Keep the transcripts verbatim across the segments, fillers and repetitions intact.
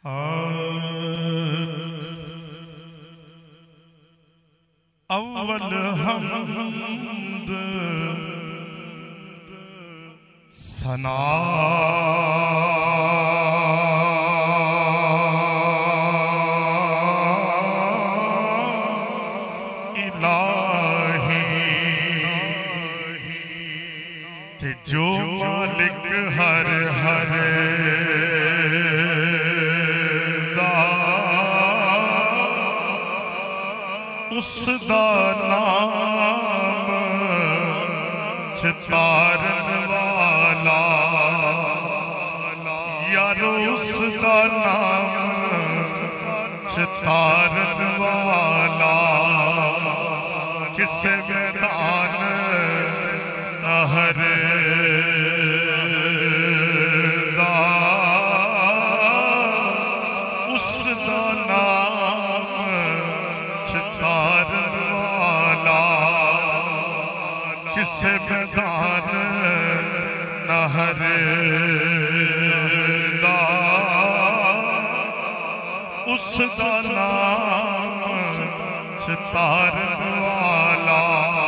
अव्वल हमद सना इलाही ते जो मालिक हर हर उसदा नाम चितारन वाला यारो उसदा नाम चितारन वाला किसे मैदान हर दा उसदा नाम चितारन वाला किसे मैदान नहर दा उसदा नाम चितारन वाला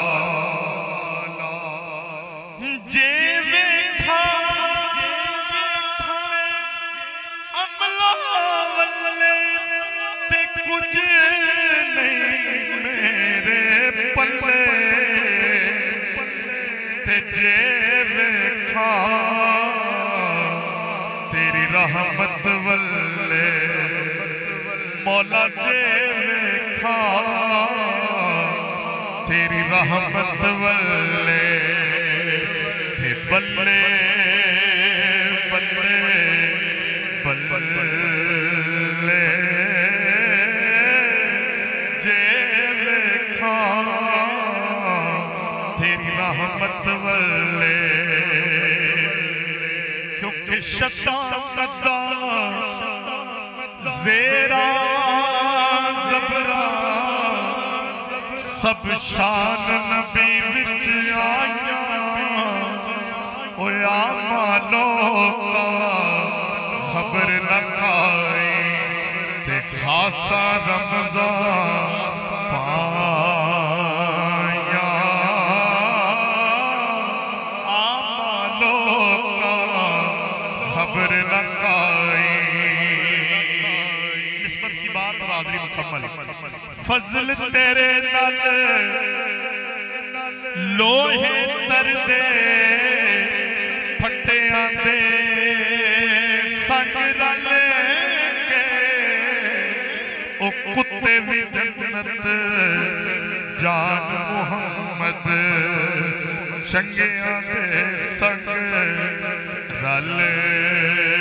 जे वेखा अमला वल्ले ते कुछ पल्ले ते जे वेखा तेरी रहमत वल्ले मौला जे वेखा तेरी रहमत वल्ले ते बल्ले बल्ले बल्ले जे वेखा तेरी रहमत वल्ले क्योंकि शता कदा जेरा जबरा सब शान नबी विच आया होया मानो का खबर न खाई ते खासा रमजान पाया आमालो का खबर न खाई निस्बत की बात हाज़री मुकम्मल फजल तेरे नल लोहे तरदे फट्टियां दे संग रल के ओ कुत्ते भी जन्नत जान मुहम्मद चंगियां दे संग रल